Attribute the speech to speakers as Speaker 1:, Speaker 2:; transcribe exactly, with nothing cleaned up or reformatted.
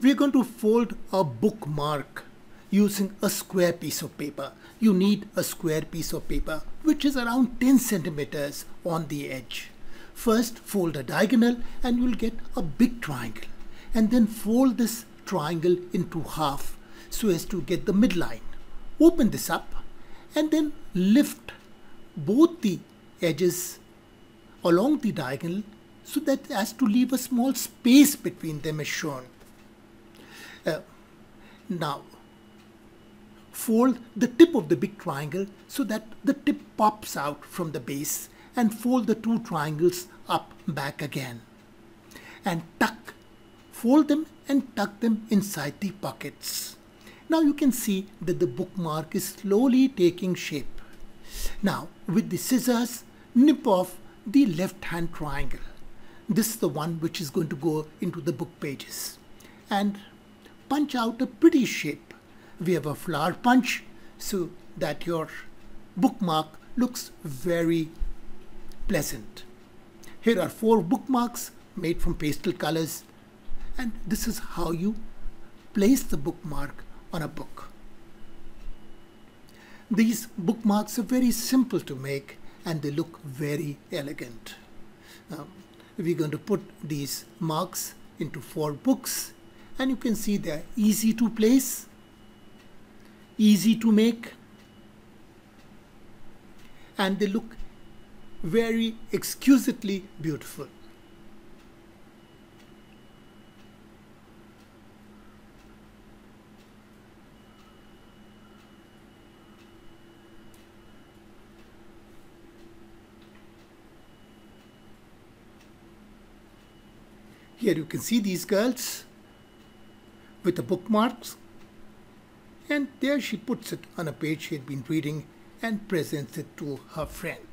Speaker 1: We're going to fold a bookmark using a square piece of paper. You need a square piece of paper which is around ten centimeters on the edge. First fold a diagonal and you'll get a big triangle, and then fold this triangle into half so as to get the midline. Open this up and then lift both the edges along the diagonal so that as to leave a small space between them as shown. Uh, now fold the tip of the big triangle so that the tip pops out from the base, and fold the two triangles up back again and tuck, fold them and tuck them inside the pockets. Now you can see that the bookmark is slowly taking shape. Now with the scissors, nip off the left hand triangle. This is the one which is going to go into the book pages, and punch out a pretty shape. We have a flower punch so that your bookmark looks very pleasant. Here are four bookmarks made from pastel colors, and this is how you place the bookmark on a book. These bookmarks are very simple to make and they look very elegant. Um, we're going to put these marks into four books, and you can see they're easy to place, easy to make, and they look very exquisitely beautiful. Here you can see these girls with the bookmarks, and there she puts it on a page she had been reading and presents it to her friend.